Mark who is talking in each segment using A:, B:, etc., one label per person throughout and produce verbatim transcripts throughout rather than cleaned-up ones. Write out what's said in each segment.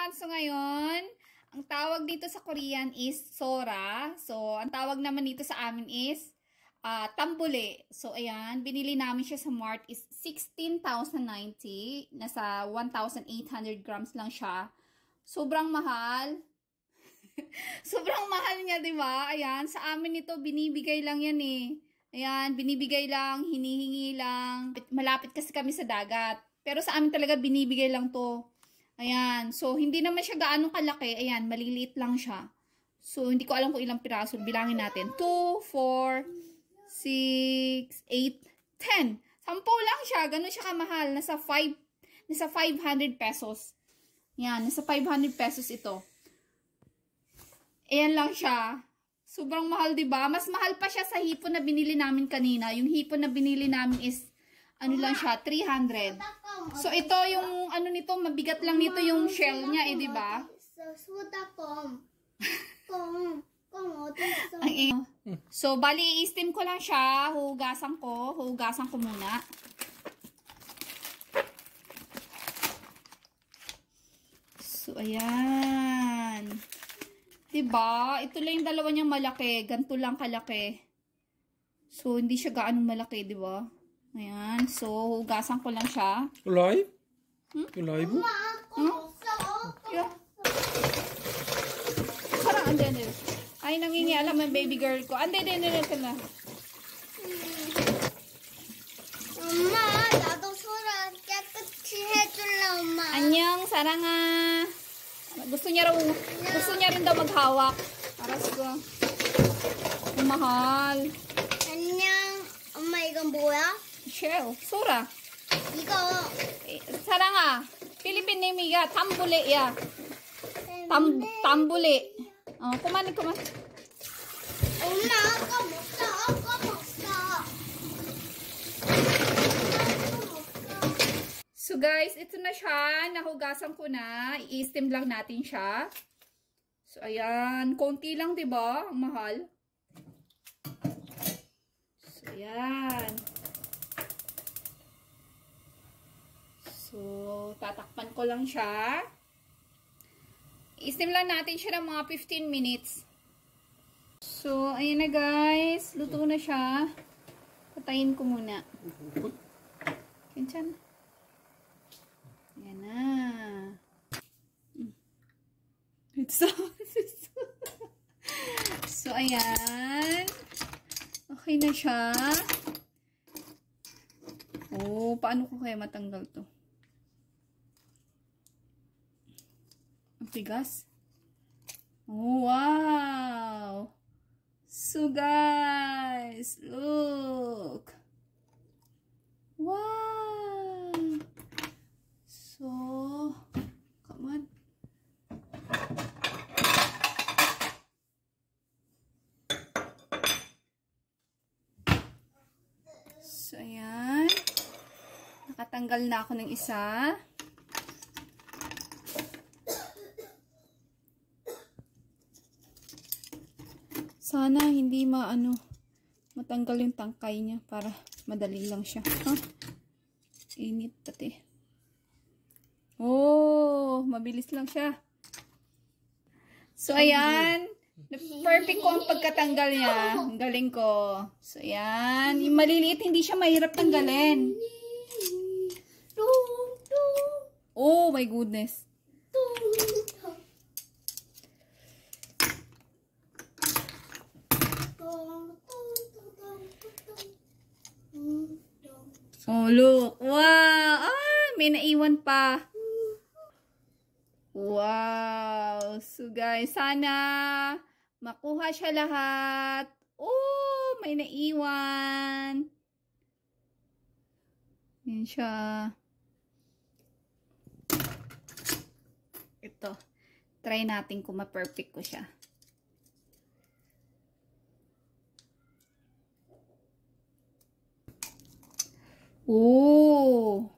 A: ayan. So, ngayon, ang tawag dito sa Korean is sora. So, ang tawag naman dito sa amin is uh, tambule. So, ayan. Binili namin siya sa Mart is sixteen thousand ninety. Nasa one thousand eight hundred grams lang siya. Sobrang mahal. Sobrang mahal niya, di ba? Ayan. Sa amin ito, binibigay lang yan eh. Ayan. Binibigay lang. Hinihingi lang. Malapit kasi kami sa dagat. Pero sa amin talaga, binibigay lang to. Ayan. So, hindi naman siya gaano kalaki. Ayan, maliliit lang siya. So, hindi ko alam kung ilang piraso. Bilangin natin. two, four, six, eight, ten. Sampo lang siya. Ganun siya kamahal. Nasa five, nasa five hundred pesos. Ayan, nasa five hundred pesos ito. Ayan lang siya. Sobrang mahal, diba? Mas mahal pa siya sa hipon na binili namin kanina. Yung hipon na binili namin is, ano lang siya, three hundred. So, ito yung, ano nito, mabigat lang nito yung shell niya, eh, diba? So, bali, i-steam ko lang siya. Hugasan ko. Hugasan ko muna. So, ayan. Diba? Ito lang yung dalawa niyang malaki. Ganito lang kalaki. So, hindi siya gaano malaki, diba? Ayan. So, hugasan ko lang siya.
B: Live?
A: Hmm?
B: Live?
A: Hmm? Yeah. Parang, andi, andi. Ay, nangingialam yung baby girl ko. Andi, andi, andi, andi na.
C: 엄마, 나도 소라 깨끗이 해줄래, 엄마.
A: Anyang, saranga. Gusto niya raw, gusto niya rin daw maghawak. Aras ko. Mahal.
C: 안녕. 엄마, 이건 뭐야?
A: Shell. Sora.
C: 이거.
A: Eh, saranga. Philippine name ya. Tambule ya. Tam, tambule. Oh, kumain, kumain.
C: 엄마, 아까 먹자. 아까 먹자.
A: So guys, ito na siya. Nahugasan ko na. I-steam lang natin siya. So ayan. Konti lang, diba? Ang mahal. So ayan. So, tatakpan ko lang siya. I-steam lang natin siya ng mga fifteen minutes. So, ayan na guys. Luto na siya. Patayin ko muna. Kinchan. Ayan na. It's so, so, ayan. Okay na siya. Oh, paano ko kaya matanggal to? Ang tigas. Oh, wow. So, guys, look. Wow. So, come on. So, ayan. Nakatanggal na ako ng isa. Sana hindi maano matanggal yung tangkay niya para madali lang siya. Huh? Init pati. Oh, mabilis lang siya. So, ayan. Perfect ko ang pagkatanggal niya. Ang galing ko. So, ayan. Yung maliliit, hindi siya mahirap tanggalin. Oh, my goodness. Oh, look. Wow. Ah, may naiwan pa. Wow. So, guys, sana makuha siya lahat. Oh, may naiwan. Yan siya. Ito. Try natin kung ma-perfect ko siya. Oh.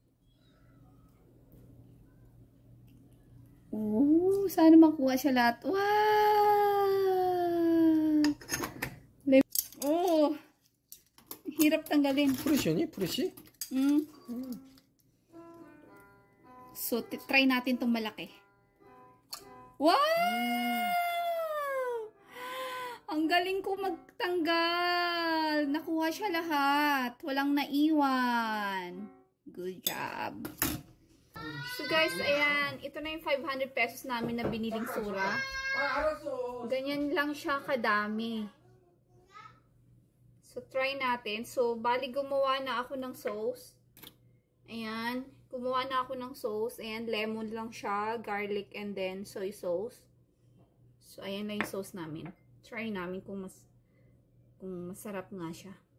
A: Oh, sana makuha siya lahat. Wow. Oh. Hirap tanggalin.
B: Fresh yan eh, fresh eh.
A: Mm. So, try natin tong malaki. Wow! Ang galing ko magtanggal. Nakuha siya lahat. Walang naiwan. Good job. So guys, ayan. Ito na yung five hundred pesos namin na biniling sura. Ganyan lang siya kadami. So, try natin. So, bali gumawa na ako ng sauce. Ayan. Gumawa na ako ng sauce. Ayan, lemon lang siya. Garlic and then soy sauce. So, ayan na yung sauce namin. Try namin kung mas kung masarap nga siya.